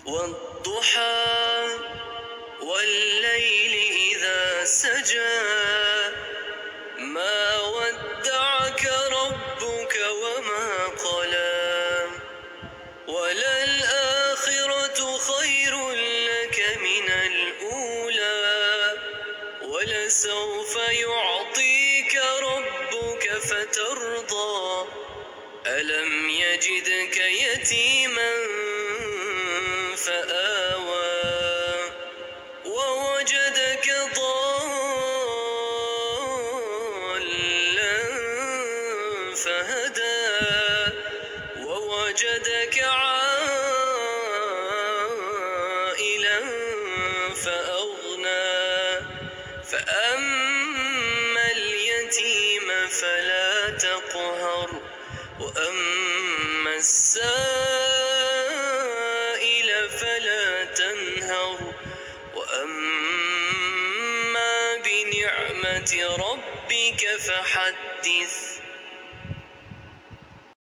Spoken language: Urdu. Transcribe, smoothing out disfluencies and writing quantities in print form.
والضحى والليل إذا سجى ما ودعك ربك وما قلى وللآخرة خير لك من الأولى ولسوف يعطيك ربك فترضى ألم يجدك يتيما فآوى ووجدك ضالا فهدى ووجدك عائلا فأغنى فأما اليتيم فلا تقهر وأما السائل فلا تنهر وأما بنعمة ربك فحدث.